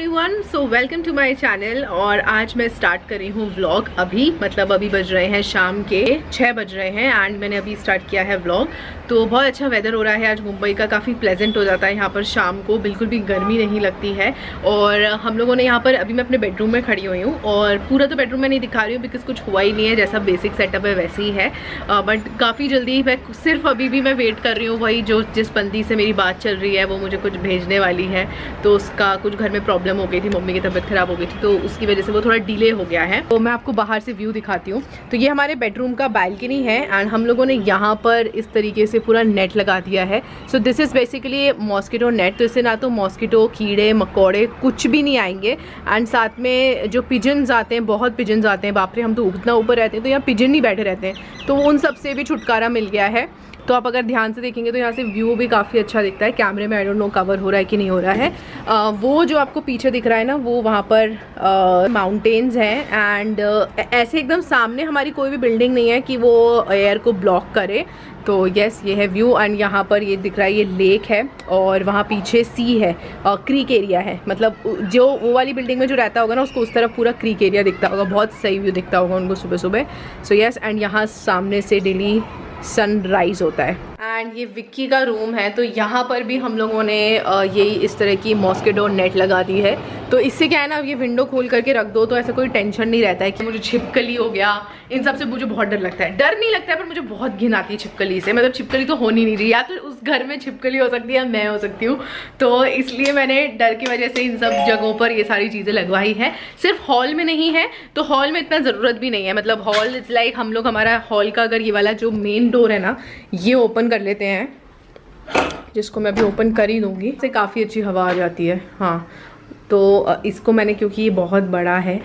Everyone, so welcome to my channel. और आज मैं स्टार्ट कर रही हूँ व्लॉग। अभी बज रहे हैं शाम के 6 बज रहे हैं एंड मैंने अभी स्टार्ट किया है व्लॉग। तो बहुत अच्छा वेदर हो रहा है आज मुंबई का, काफ़ी प्लेजेंट हो जाता है यहाँ पर शाम को, बिल्कुल भी गर्मी नहीं लगती है। और हम लोगों ने यहाँ पर, अभी मैं अपने बेडरूम में खड़ी हुई हूँ और पूरा तो बेडरूम में नहीं दिखा रही हूँ बिकॉज कुछ हुआ ही नहीं है, जैसा बेसिक सेटअप है वैसे ही है। बट काफ़ी जल्दी मैं सिर्फ अभी भी मैं वेट कर रही हूँ, वही जो जिस बंदी से मेरी बात चल रही है वो मुझे कुछ भेजने वाली है। तो उसका कुछ घर में प्रॉब्लम हो गई थी, मम्मी की तबीयत खराब हो गई थी, तो उसकी वजह से वो थोड़ा डिले हो गया है। तो मैं आपको बाहर से व्यू दिखाती हूँ। तो ये हमारे बेडरूम का बालकनी है एंड हम लोगों ने यहाँ पर इस तरीके से पूरा नेट लगा दिया है। So this is basically mosquito net. तो इससे ना तो मॉस्किटो, कीड़े मकोड़े कुछ भी नहीं आएंगे। एंड साथ में जो पिजन्स आते हैं, बहुत पिजन्स आते हैं, बाप रे, हम तो उतना ऊपर रहते हैं तो यहाँ पिजन नहीं बैठे रहते हैं, तो उन सब से भी छुटकारा मिल गया है। तो आप अगर ध्यान से देखेंगे तो यहाँ से व्यू भी काफ़ी अच्छा दिखता है। कैमरे में आई डोंट नो कवर हो रहा है कि नहीं हो रहा है। वो जो आपको पीछे दिख रहा है ना, वो वहाँ पर माउंटेन्स हैं एंड ऐसे एकदम सामने हमारी कोई भी बिल्डिंग नहीं है कि वो एयर को ब्लॉक करे। तो यस, ये है व्यू। एंड यहाँ पर ये दिख रहा है, ये लेक है और वहाँ पीछे सी है, क्रीक एरिया है। मतलब जो वो वाली बिल्डिंग में जो रहता होगा ना, उसको उस तरफ पूरा क्रीक एरिया दिखता होगा, बहुत सही व्यू दिखता होगा उनको सुबह सुबह। सो यस, एंड यहाँ सामने से डेली सनराइज होता है। एंड ये विक्की का रूम है, तो यहाँ पर भी हम लोगों ने यही इस तरह की मॉस्किटो नेट लगा दी है। तो इससे क्या है ना, अब ये विंडो खोल करके रख दो तो ऐसा कोई टेंशन नहीं रहता है कि मुझे छिपकली हो गया, इन सब से मुझे बहुत डर लगता है। डर नहीं लगता है पर मुझे बहुत घिन आती है छिपकली से। मतलब छिपकली तो होनी नहीं चाहिए, या तो उस घर में छिपकली हो सकती है या मैं हो सकती हूँ। तो इसलिए मैंने डर की वजह से इन सब जगहों पर ये सारी चीज़ें लगवाई है। सिर्फ हॉल में नहीं है, तो हॉल में इतना ज़रूरत भी नहीं है। मतलब हॉल इज़ लाइक, हम लोग हमारा हॉल का अगर ये वाला जो मेन डोर है ना, ये ओपन कर लेते हैं, जिसको मैं अभी ओपन कर ही दूँगी, इससे काफ़ी अच्छी हवा आ जाती है। हाँ, तो इसको मैंने, क्योंकि ये बहुत बड़ा है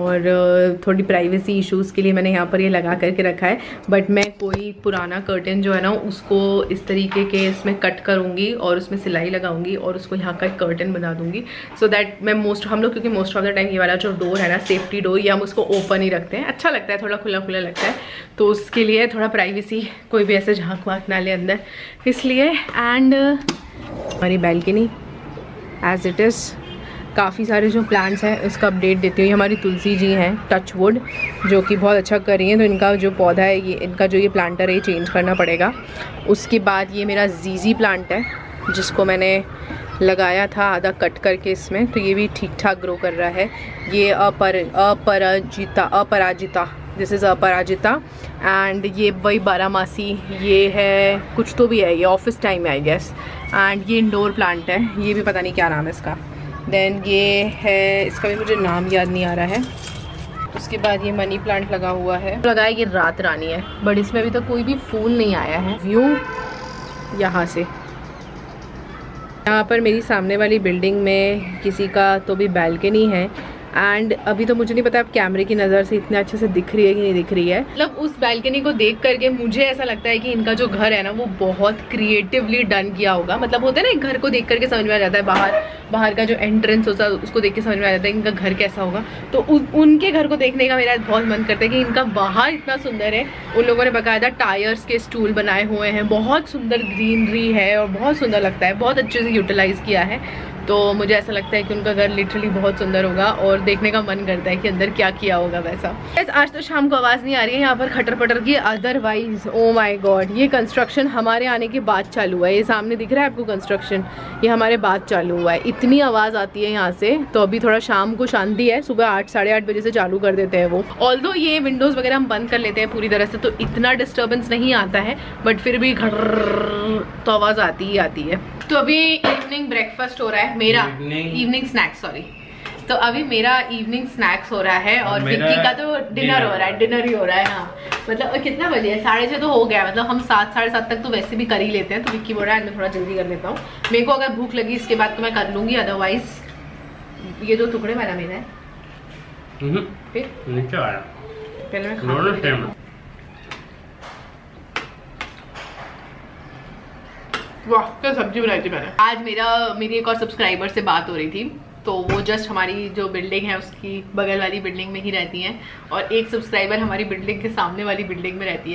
और थोड़ी प्राइवेसी इश्यूज़ के लिए मैंने यहाँ पर ये लगा करके रखा है। बट मैं कोई पुराना कर्टन जो है ना, उसको इस तरीके के इसमें कट करूँगी और उसमें सिलाई लगाऊंगी और उसको यहाँ का एक कर्टन बना दूँगी। सो दैट मैं हम लोग क्योंकि मोस्ट ऑफ द टाइम ये वाला जो डोर है ना, सेफ्टी डोर, ये हम उसको ओपन ही रखते हैं। अच्छा लगता है, थोड़ा खुला खुला लगता है, तो उसके लिए थोड़ा प्राइवेसी, कोई भी ऐसे झाँक वाँक ना ले अंदर, इसलिए। एंड हमारी बैल्कनी एज इट इज़, काफ़ी सारे जो प्लांट्स हैं उसका अपडेट देती हूँ। हमारी तुलसी जी हैं, टच वुड, जो कि बहुत अच्छा कर रही हैं। तो इनका जो पौधा है, ये इनका जो ये प्लांटर है, ये चेंज करना पड़ेगा। उसके बाद ये मेरा जीजी प्लांट है, जिसको मैंने लगाया था आधा कट करके इसमें, तो ये भी ठीक ठाक ग्रो कर रहा है। ये अपराजिता, दिस इज़ अपराजिता। एंड ये वही बारामासी, ये है कुछ तो भी है, ये ऑफिस टाइम है आई गेस। एंड ये इंडोर प्लांट है, ये भी पता नहीं क्या नाम है इसका। देन ये है, इसका भी मुझे नाम याद नहीं आ रहा है। उसके बाद ये मनी प्लांट लगा हुआ है, लगाया ये रात रानी है, बट इसमें अभी तक कोई भी फूल नहीं आया है। व्यू यहाँ से, यहाँ पर मेरी सामने वाली बिल्डिंग में किसी का तो भी बैल्कनी है। एंड अभी तो मुझे नहीं पता अब कैमरे की नज़र से इतने अच्छे से दिख रही है कि नहीं दिख रही है। मतलब उस बैल्कनी को देख करके मुझे ऐसा लगता है कि इनका जो घर है ना, वो बहुत क्रिएटिवली डन किया होगा। मतलब होता है ना, एक घर को देख करके समझ में आ जाता है, बाहर का जो एंट्रेंस होता है उसको देख के समझ में आ जाता है इनका घर कैसा होगा। तो उनके घर को देखने का मेरा बहुत मन करता है कि इनका बाहर इतना सुंदर है। उन लोगों ने बाकायदा टायर्स के स्टूल बनाए हुए हैं, बहुत सुंदर ग्रीनरी है और बहुत सुंदर लगता है, बहुत अच्छे से यूटिलाइज़ किया है। तो मुझे ऐसा लगता है कि उनका घर लिटरली बहुत सुंदर होगा और देखने का मन करता है कि अंदर क्या किया होगा वैसा। आज तो शाम को आवाज़ नहीं आ रही है यहाँ पर खटर पटर की। अदरवाइज ओ माय गॉड, ये कंस्ट्रक्शन हमारे आने के बाद चालू हुआ है। ये सामने दिख रहा है आपको कंस्ट्रक्शन, ये हमारे बाद चालू हुआ है। इतनी आवाज़ आती है यहाँ से। तो अभी थोड़ा शाम को शांति है, सुबह 8 साढ़े 8 बजे से चालू कर देते हैं वो। ऑल्दो ये विंडोज़ वगैरह हम बंद कर लेते हैं पूरी तरह से, तो इतना डिस्टर्बेंस नहीं आता है, बट फिर भी घर तो आवाज़ आती ही आती है। तो अभी इवनिंग ब्रेकफास्ट हो रहा है मेरा, इवनिंग स्नैक्स, सॉरी। तो अभी मेरा इवनिंग स्नैक्स हो रहा है और विक्की का तो डिनर हो रहा है, डिनर ही हो रहा है। हाँ, मतलब कितना बजे है, 6:30 तो हो गया। मतलब हम 7 साढ़े 7 तक तो वैसे भी कर ही लेते हैं। तो विक्की बोल रहा है मैं थोड़ा जल्दी कर लेता हूँ। मेरे को अगर भूख लगी इसके बाद तो मैं कर लूँगी, अदरवाइज ये 2 टुकड़े वाला मेरा है। फिर नीचे आया, पहले मैं खा। वाह, क्या सब्जी बनाई थी मैंने आज। मेरी एक और सब्सक्राइबर से बात हो रही थी, तो वो जस्ट हमारी जो बिल्डिंग है उसकी बगल वाली बिल्डिंग में ही रहती हैं और एक सब्सक्राइबर हमारी बिल्डिंग के सामने वाली बिल्डिंग में रहती है।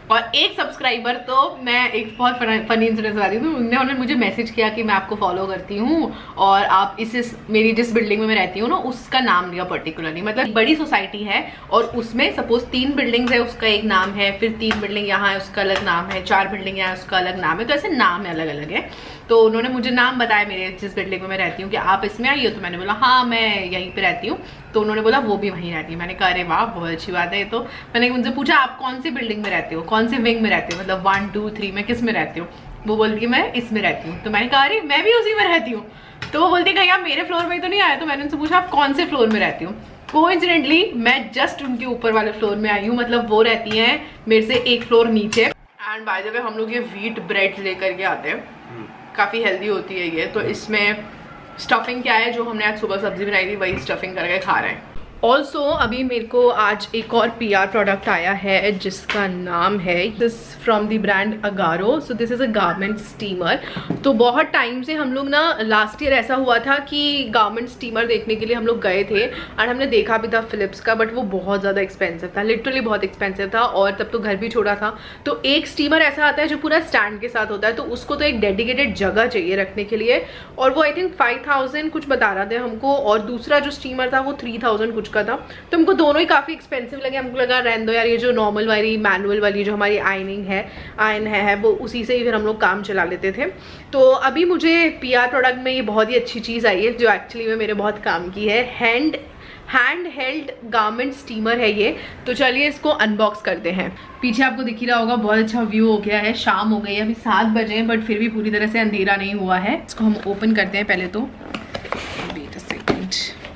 और एक सब्सक्राइबर, तो मैं एक बहुत फनी इंसिडेंट बता रही हूँ, उन्होंने मुझे मैसेज किया कि मैं आपको फॉलो करती हूँ और आप मेरी जिस बिल्डिंग में मैं रहती हूँ ना उसका नाम लिया पर्टिकुलरली। मतलब बड़ी सोसाइटी है और उसमें सपोज 3 बिल्डिंग्स है, उसका एक नाम है, फिर 3 बिल्डिंग यहाँ है उसका अलग नाम है, 4 बिल्डिंग यहाँ उसका अलग नाम है, तो ऐसे नाम है अलग अलग है। तो उन्होंने मुझे नाम बताया मेरे जिस बिल्डिंग में मैं रहती हूँ कि आप इसमें आई हो, तो मैंने बोला हाँ मैं यहीं पे रहती हूँ। तो उन्होंने बोला वो भी वहीं रहती है। मैंने कहा अरे वाह बहुत अच्छी बात है। तो मैंने उनसे पूछा आप कौन सी बिल्डिंग में रहते हो, कौन से विंग में रहते हो, मतलब 1 2 3 में किस में रहती हो। वो बोलती है मैं इसमें रहती हूँ। तो मैंने कहा अरे मैं भी उसी में रहती हूँ। तो वो बोलती है कहीं आप मेरे फ्लोर में तो नहीं आए। तो मैंने उनसे पूछा आप कौन से फ्लोर में रहती हूँ। कोइंसिडेंटली मैं जस्ट उनके ऊपर वाले फ्लोर में आई हूँ, मतलब वो रहती हैं मेरे से एक फ्लोर नीचे। एंड बाय द वे हम लोग ये व्हीट ब्रेड लेकर के आते हैं, काफ़ी हेल्दी होती है ये। तो इसमें स्टफिंग क्या है, जो हमने आज सुबह सब्जी बनाई थी वही स्टफिंग करके खा रहे हैं। ऑल्सो अभी मेरे को आज एक और PR प्रोडक्ट आया है जिसका नाम है this from the brand Agaro. So this is a garment steamer. तो बहुत टाइम से हम लोग ना, लास्ट ईयर ऐसा हुआ था कि गारमेंट स्टीमर देखने के लिए हम लोग गए थे और हमने देखा भी था फिलिप्स का, बट वो बहुत ज़्यादा एक्सपेंसिव था, लिटरली बहुत एक्सपेंसिव था। और तब तो घर भी छोड़ा था। तो एक स्टीमर ऐसा आता है जो पूरा स्टैंड के साथ होता है, तो उसको तो एक डेडिकेटेड जगह चाहिए रखने के लिए, और वो आई थिंक 5000 कुछ बता रहा था हमको, और दूसरा जो स्टीमर था वो 3000 कुछ का था। तो हमको दोनों ही काफ़ी एक्सपेंसिव लगे। हमको लगा रहने दो यार, ये जो नॉर्मल वाली मैनुअल वाली जो हमारी आयरन है वो उसी से ही फिर हम लोग काम चला लेते थे। तो अभी मुझे PR प्रोडक्ट में ये बहुत ही अच्छी चीज़ आई है जो एक्चुअली में मेरे बहुत काम की है। हैंड हेल्ड गारमेंट स्टीमर है ये। तो चलिए इसको अनबॉक्स करते हैं। पीछे आपको दिख ही रहा होगा बहुत अच्छा व्यू हो गया है, शाम हो गई है, अभी 7 बजे हैं, बट फिर भी पूरी तरह से अंधेरा नहीं हुआ है। इसको हम ओपन करते हैं पहले तो। Wait a second.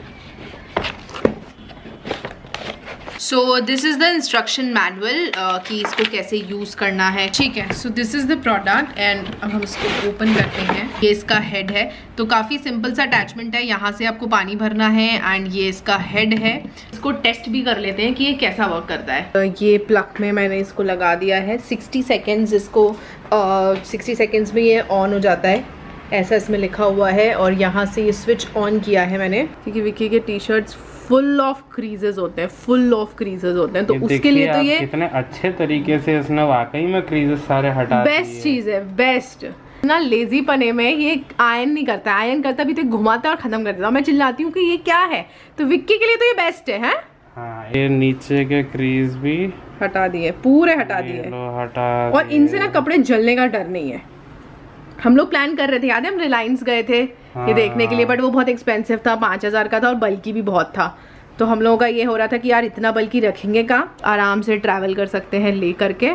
So this is the instruction manual कि इसको कैसे यूज़ करना है, ठीक है। So this is the product and अब हम इसको ओपन करते हैं। ये इसका हेड है, तो काफ़ी सिंपल सा अटैचमेंट है। यहाँ से आपको पानी भरना है एंड ये इसका हेड है। इसको टेस्ट भी कर लेते हैं कि ये कैसा वर्क करता है। ये प्लग में मैंने इसको लगा दिया है। 60 सेकेंड्स इसको 60 सेकेंड्स में ये ऑन हो जाता है, ऐसा इसमें लिखा हुआ है। और यहाँ से ये स्विच ऑन किया है मैंने, क्योंकि विक्की के टी-शर्ट्स फुल ऑफ क्रीजेस होते हैं, तो उसके लिए तो ये कितने अच्छे तरीके से इसने वाकई में क्रीजेस सारे हटा दिए। बेस्ट चीज़ है, बेस्ट ना। लेजी पने में ये आयरन नहीं करता, आयरन करता भी तो घुमाता और खत्म कर देता। मैं चिल्लाती हूँ कि ये क्या है, तो विक्की के लिए तो ये बेस्ट है। हाँ, ये नीचे के क्रीज भी हटा दिए, पूरे हटा दिए, और इनसे ना कपड़े जलने का डर नहीं है। हम लोग प्लान कर रहे थे, याद है हम रिलायंस गए थे ये देखने के लिए, बट वो बहुत एक्सपेंसिव था, 5000 का था और बल्कि भी बहुत था। तो हम लोगों का ये हो रहा था कि यार इतना बल्कि रखेंगे का, आराम से ट्रैवल कर सकते हैं ले करके।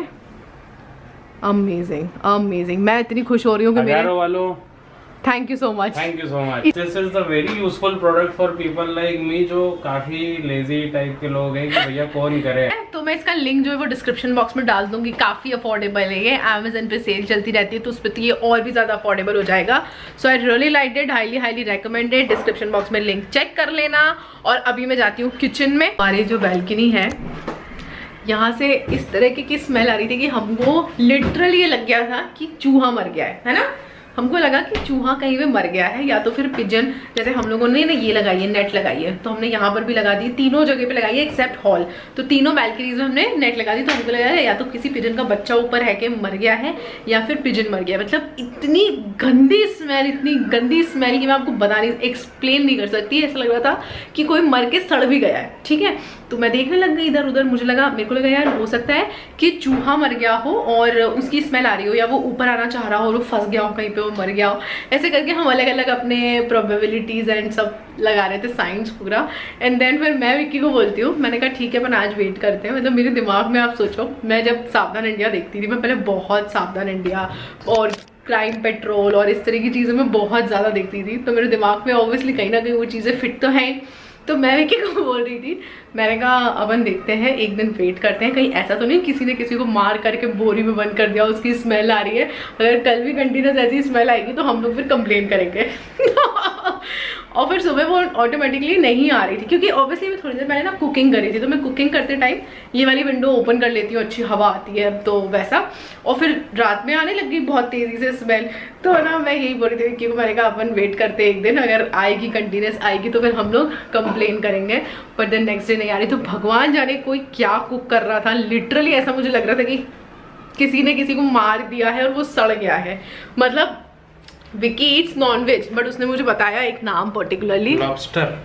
अमेजिंग अमेजिंग, मैं इतनी खुश हो रही हूँ कि मेरे thank you so much. Thank you so much. This is the very useful product for people like me, जो काफी लेजी टाइप के लोग हैं कि भैया कौन करे। तो मैं इसका लिंक जो है वो डिस्क्रिप्शन बॉक्स में डाल दूंगी। काफी अफोर्डेबल है ये, Amazon पे सेल चलती रहती है तो उस पर तो ये और भी ज्यादा अफोर्डेबल हो जाएगा। So I really like it, highly recommended. Description box में लिंक चेक कर लेना। और अभी मैं जाती हूँ किचन में। हमारी जो बैल्कनी है यहाँ से इस तरह की स्मेल आ रही थी कि हमको लिटरली ये लग गया था कि चूहा मर गया है ना। हमको लगा कि चूहा कहीं पे मर गया है, या तो फिर पिजन, जैसे हम लोगों ने ना ये लगाई है, नेट लगाई है, तो हमने यहाँ पर भी लगा दी, तीनों जगह पे लगाई है एक्सेप्ट हॉल। तो तीनों बैल्कनीज में हमने नेट लगा दी। तो हमको लगा या तो किसी पिजन का बच्चा ऊपर है कि मर गया है, या फिर पिजन मर गया। मतलब इतनी गंदी स्मेल कि मैं आपको एक्सप्लेन नहीं कर सकती। ऐसा लग रहा था कि कोई मर के सड़ भी गया है, ठीक है। तो मैं देखने लग गई इधर उधर, मेरे को लगा यार हो सकता है कि चूहा मर गया हो और उसकी स्मेल आ रही हो, या वो ऊपर आना चाह रहा हो और वो फंस गया हो कहीं पे, वो मर गया हो। ऐसे करके हम अलग अलग अपने प्रोबेबिलिटीज एंड सब लगा रहे थे, साइंस पूरा। एंड देन फिर मैं विक्की को बोलती हूँ, मैंने कहा ठीक है अपन आज वेट करते हैं। मतलब मेरे दिमाग में आप सोचो, मैं जब सावधान इंडिया देखती थी, मैं पहले बहुत सावधान इंडिया और क्राइम पेट्रोल और इस तरह की चीज़ें मैं बहुत ज़्यादा देखती थी, तो मेरे दिमाग में ऑब्वियसली कहीं ना कहीं वो चीज़ें फिट तो हैं। तो मैं विक्की को बोल रही थी, मैंने कहा अपन देखते हैं, एक दिन वेट करते हैं, कहीं ऐसा तो नहीं किसी ने किसी को मार करके बोरी में बंद कर दिया, उसकी स्मेल आ रही है। अगर कल भी कंटिन्यूस ऐसी स्मेल आएगी तो हम लोग फिर कंप्लेन करेंगे। और फिर सुबह वो ऑटोमेटिकली नहीं आ रही थी, क्योंकि ऑब्वियसली मैं थोड़ी देर पहले ना कुकिंग करी थी, तो मैं कुकिंग करते टाइम ये वाली विंडो ओपन कर लेती हूँ, अच्छी हवा आती है तो वैसा। और फिर रात में आने लगी बहुत तेज़ी से स्मेल। तो ना मैं यही बोल रही थी कि मैंने कहा अपन वेट करते एक दिन, अगर आएगी कंटिन्यूस आएगी तो फिर हम लोग कंप्लेन करेंगे। पर देन नेक्स्ट डे नहीं आ रही। तो भगवान जाने कोई क्या कुक कर रहा था, लिटरली ऐसा मुझे लग रहा था कि किसी ने किसी को मार दिया है और वो सड़ गया है। मतलब विकी ईट्स नॉनवेज, बट उसने मुझे बताया एक नाम पर्टिकुलरली, लॉबस्टर।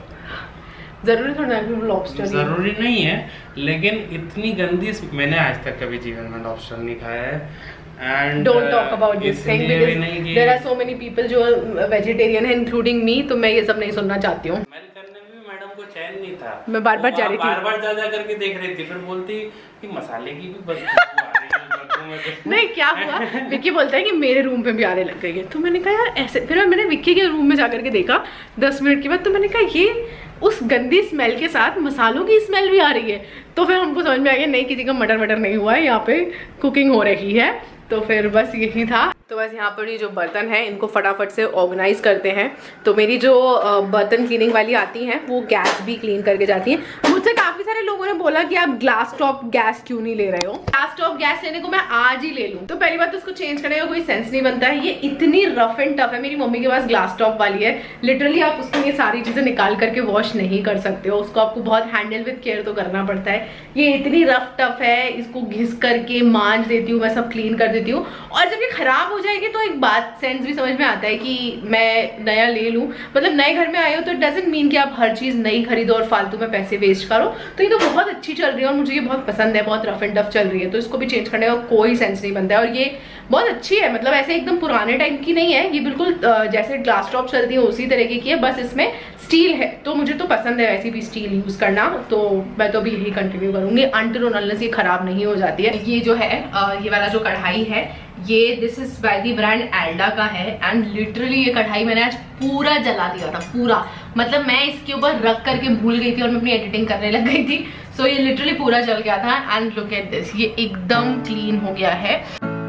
जरूरी थोड़ा ना लॉबस्टर, जरूरी नहीं है, लेकिन इतनी गंदी मैंने आज तक कभी जीवन में लॉबस्टर नहीं खाया है। And don't talk about this thing because there are so many people जो वेजिटेरियन है including me, तो मैं ये सब नहीं सुनना चाहती हूँ। मैंने करने में मैडम को चैन नहीं था, मैं बार-बार जा रही थी, बार-बार जा करके देख रही थी, फिर बोलती कि मसाले की भी बदबू आ रही है। नहीं क्या हुआ, विक्की बोलता है कि मेरे रूम पे भी आने लग गई है, तो मैंने कहा यार ऐसे, फिर मैंने विक्की के रूम में जाकर के देखा 10 मिनट के बाद, तो मैंने कहा ये उस गंदी स्मेल के साथ मसालों की स्मेल भी आ रही है। तो फिर हमको समझ में आ गया नहीं, किसी का मटर नहीं हुआ है, यहाँ पे कुकिंग हो रही है। तो फिर बस यही था। तो बस यहाँ पर ये जो बर्तन है इनको फटाफट से ऑर्गेनाइज करते हैं। तो मेरी जो बर्तन क्लीनिंग वाली आती हैं वो गैस भी क्लीन करके जाती हैं। मुझसे काफ़ी सारे लोगों ने बोला कि आप ग्लास टॉप गैस क्यों नहीं ले रहे हो। ग्लास टॉप गैस लेने को मैं आज ही ले लूँ, तो पहली बात तो उसको चेंज करने का कोई सेंस नहीं बनता है। ये इतनी रफ एंड टफ है। मेरी मम्मी के पास ग्लास टॉप वाली है, लिटरली आप उसको ये सारी चीज़ें निकाल करके वॉश नहीं कर सकते हो, उसको आपको बहुत हैंडल विद केयर तो करना पड़ता है। ये इतनी रफ टफ है, इसको घिस करके मांज देती हूँ मैं, सब क्लीन कर देती हूँ। और जब ये खराब हो जाएगी तो एक बात सेंस भी समझ में आता है कि मैं नया ले लूं। मतलब नए घर में आए हो तो डजंट मीन कि आप हर चीज नई खरीदो और फालतू में पैसे वेस्ट करो। तो ये तो बहुत अच्छी चल रही है और मुझे ये बहुत पसंद है, बहुत रफ एंड टफ चल रही है, तो इसको भी चेंज करने का कोई सेंस नहीं बनता है। और ये बहुत अच्छी है, मतलब ऐसे एकदम पुराने टाइप की नहीं है, ये बिल्कुल जैसे ग्लास टॉप चलती है उसी तरीके की है, बस इसमें स्टील है। तो मुझे तो पसंद है वैसे भी स्टील यूज करना, तो मैं तो भी यही कंटिन्यू करूंगी अनटिल अनलेस ये खराब नहीं हो जाती है। ये जो है ये वाला जो कढ़ाई है, ये this is by the brand एल्डा का है। एंड लिटरली ये कढ़ाई मैंने आज पूरा जला दिया था, पूरा। मतलब मैं इसके ऊपर रख करके भूल गई थी और मैं अपनी एडिटिंग करने लग गई थी। सो ये लिटरली पूरा जल गया था। एंड लुक एट दिस, ये एकदम क्लीन हो गया है।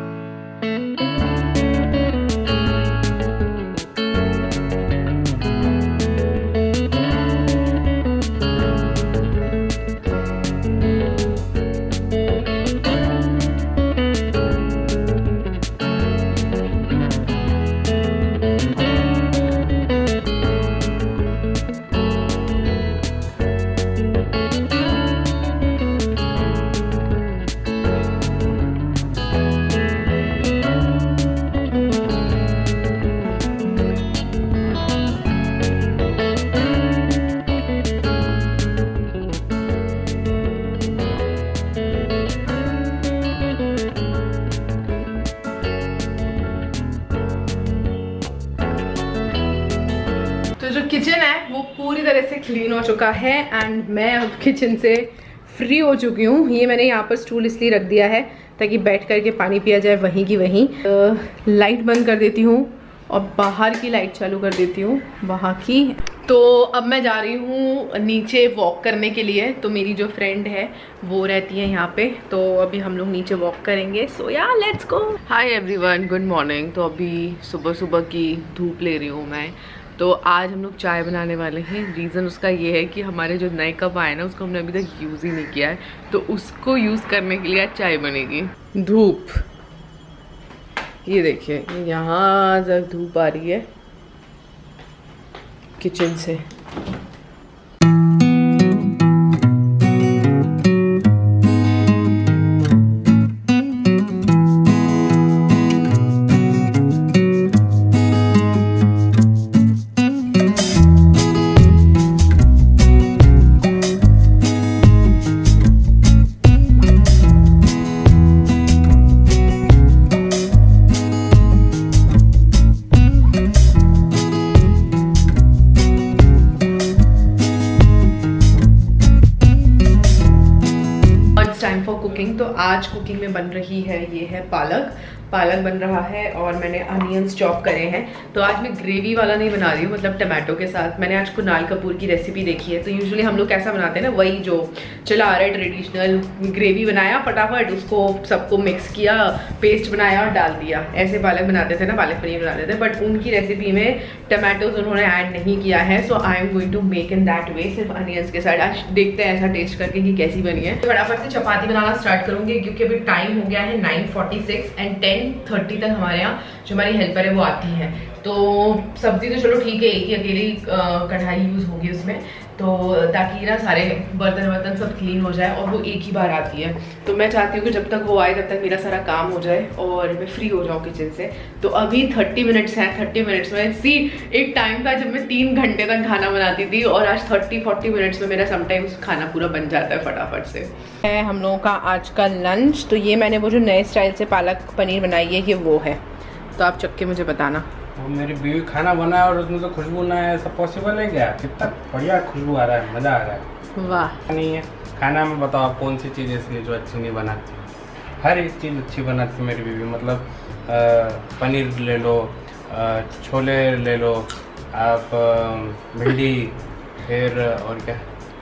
जो किचन है वो पूरी तरह से क्लीन हो चुका है एंड मैं अब किचन से फ्री हो चुकी हूँ। ये मैंने यहाँ पर स्टूल इसलिए रख दिया है ताकि बैठ करके पानी पिया जाए वहीं की वहीं। लाइट बंद कर देती हूँ और बाहर की लाइट चालू कर देती हूँ, वहाँ की। तो अब मैं जा रही हूँ नीचे वॉक करने के लिए। तो मेरी जो फ्रेंड है वो रहती है यहाँ पे, तो अभी हम लोग नीचे वॉक करेंगे। So yeah let's go. Hi everyone, good morning. तो अभी सुबह सुबह की धूप ले रही हूँ मैं। तो आज हम लोग चाय बनाने वाले हैं। रीज़न उसका ये है कि हमारे जो नए कप आए ना उसको हमने अभी तक यूज़ ही नहीं किया है, तो उसको यूज़ करने के लिए आज चाय बनेगी। धूप ये देखिए, यहाँ तक धूप आ रही है किचन से। कुकिंग, तो आज कुकिंग में बन रही है, ये है पालक बन रहा है और मैंने अनियंस चॉप करे हैं। तो आज मैं ग्रेवी वाला नहीं बना रही हूँ, मतलब टमाटो के साथ। मैंने आज कुणाल कपूर की रेसिपी देखी है, तो यूजुअली हम लोग कैसा बनाते हैं ना, वही जो चला आ रहा है ट्रेडिशनल, ग्रेवी बनाया फटाफट, उसको सबको मिक्स किया, पेस्ट बनाया और डाल दिया। ऐसे पालक बनाते थे ना, पालक पनीर बनाते थे, बट उनकी रेसिपी में टमाटोज उन्होंने ऐड नहीं किया है। So I am going to make in that way, सिर्फ अनियंस के साथ। आज देखते हैं ऐसा टेस्ट करके कि कैसी बनी है। फटाफट से चपाती बनाना स्टार्ट करूंगी क्योंकि अभी टाइम हो गया है 9:46 एंड 10:30 तक हमारे यहाँ जो हमारी हेल्पर है वो आती है। तो सब्जी तो चलो ठीक है, एक ही अकेली कढ़ाई यूज़ होगी उसमें, तो ताकि ना सारे बर्तन सब क्लीन हो जाए, और वो एक ही बार आती है। तो मैं चाहती हूँ कि जब तक वो आए तब तक मेरा सारा काम हो जाए और मैं फ्री हो जाऊँ किचन से। तो अभी 30 मिनट्स हैं, 30 मिनट्स में सी एक टाइम था जब मैं 3 घंटे तक खाना बनाती थी, और आज 30-40 मिनट्स में मेरा समटाइम्स खाना पूरा बन जाता है फटाफट से। है हम लोगों का आज का लंच। तो ये मैंने वो जो नए स्टाइल से पालक पनीर बनाई है, ये वो है। तो आप चख के मुझे बताना। वो मेरी बीवी खाना बनाया और उसमें तो खुशबू ना है, ऐसा पॉसिबल है क्या? कितना बढ़िया खुशबू आ रहा है, मज़ा आ रहा है। वाह। नहीं है खाना में, बताओ आप कौन सी चीज़ ऐसी है जो अच्छी नहीं बनाती? हर एक चीज़ अच्छी बनाती मेरी बीवी। मतलब पनीर ले लो, छोले ले लो आप, भिंडी, फिर और क्या,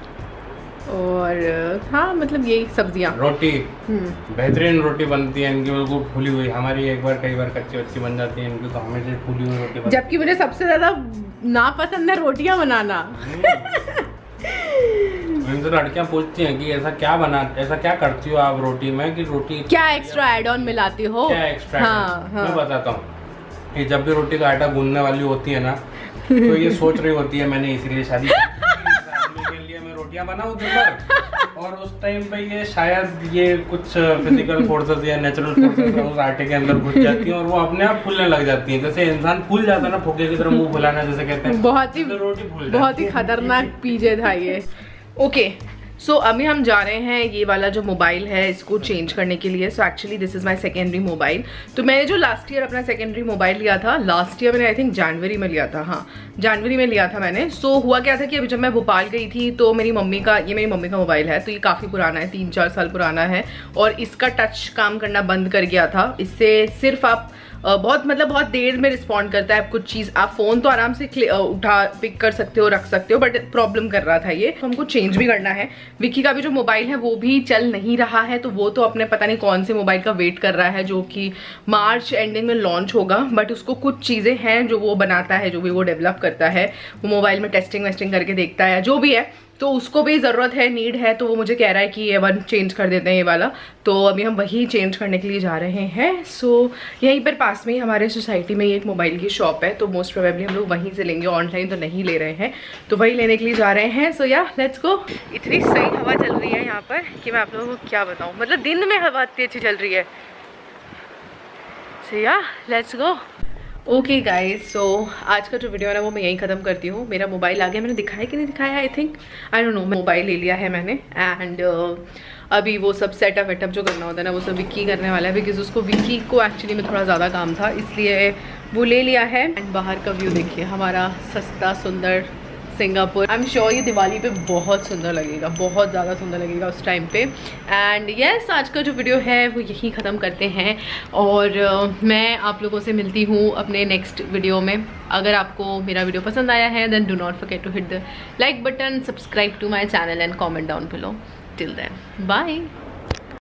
और हाँ मतलब यही सब्जियाँ, रोटी। बेहतरीन रोटी बनती है इनकी, बिल्कुल फूली हुई। हमारी एक बार कई बार कच्ची वच्ची बन जाती है, इनकी तो हमेशा फूली हुई रोटी बनती है। जबकि मुझे सबसे ज्यादा नापसंद है रोटियां बनाना। इनसे लड़कियां पूछती हैं कि ऐसा क्या करती हो आप रोटी में, कि रोटी क्या एक्स्ट्रा एड ऑन मिलाती हो, क्या एक्स्ट्रा? हाँ। मैं बताता हूँ कि जब भी रोटी का आटा गूंदने वाली होती है ना, तो ये सोच रही होती है मैंने इसीलिए शादी के लिए मैं रोटियां बनाऊं दिन भर, और उस टाइम पे ये शायद ये कुछ फिजिकल फोर्सेस या नेचुरल फोर्सेस उस आटे के अंदर घुस जाती हैं और वो अपने आप फूलने लग जाती हैं। जैसे इंसान फूल जाता है ना, फुगे की तरह मुंह फुलाना जैसे कहते हैं, बहुत ही खतरनाक पीजे था ये। ओके सो अभी हम जा रहे हैं ये वाला जो मोबाइल है इसको चेंज करने के लिए। So actually this is my secondary mobile. तो मैंने जो लास्ट ईयर अपना सेकेंडरी मोबाइल लिया था, लास्ट ईयर मैंने आई थिंक जनवरी में लिया था, हाँ जनवरी में लिया था मैंने। सो हुआ क्या था कि अभी जब मैं भोपाल गई थी तो मेरी मम्मी का मोबाइल है, तो ये काफ़ी पुराना है, 3-4 साल पुराना है, और इसका टच काम करना बंद कर गया था। इससे सिर्फ आप बहुत देर में रिस्पॉन्ड करता है। कुछ चीज़ आप फ़ोन तो आराम से पिक कर सकते हो, रख सकते हो, बट प्रॉब्लम कर रहा था ये, तो हमको चेंज भी करना है। विक्की का भी जो मोबाइल है वो भी चल नहीं रहा है, तो वो तो अपने पता नहीं कौन से मोबाइल का वेट कर रहा है जो कि मार्च एंडिंग में लॉन्च होगा। बट उसको कुछ चीज़ें हैं जो वो बनाता है, जो भी वो डेवलप करता है, वो मोबाइल में टेस्टिंग वेस्टिंग करके देखता है, जो भी है, तो उसको भी ज़रूरत है, नीड है, तो वो मुझे कह रहा है कि ये वन चेंज कर देते हैं ये वाला। तो अभी हम वही चेंज करने के लिए जा रहे हैं। सो यहीं पर पास में ही हमारे सोसाइटी में एक मोबाइल की शॉप है, तो मोस्ट प्रोबेबली हम लोग वहीं से लेंगे, ऑनलाइन तो नहीं ले रहे हैं, तो वही लेने के लिए जा रहे हैं। सो या लेट्स गो। इतनी सही हवा चल रही है यहाँ पर कि मैं आप लोगों को क्या बताऊँ, मतलब दिन में हवा इतनी अच्छी चल रही है। So yeah let's go. Okay guys, so आज का जो वीडियो है ना वो मैं यहीं ख़त्म करती हूँ। मेरा मोबाइल आ गया, मैंने दिखाया कि नहीं दिखाया, I think I don't know, mobile ले लिया है मैंने। एंड अभी वो सब सेटअप वेटअप जो करना होता है ना वो सब विक्की करने वाला है, बिकॉज उसको विक्की को एक्चुअली में थोड़ा ज़्यादा काम था, इसलिए वो ले लिया है। एंड बाहर का व्यू देखिए, हमारा सस्ता सुंदर सिंगापुर। आई एम श्योर ये दिवाली पे बहुत सुंदर लगेगा, बहुत ज़्यादा सुंदर लगेगा उस टाइम पे। एंड यस, आज का जो वीडियो है वो यहीं ख़त्म करते हैं, और मैं आप लोगों से मिलती हूँ अपने नेक्स्ट वीडियो में। अगर आपको मेरा वीडियो पसंद आया है then do not forget to hit the like button, subscribe to my channel and comment down below. Till then bye.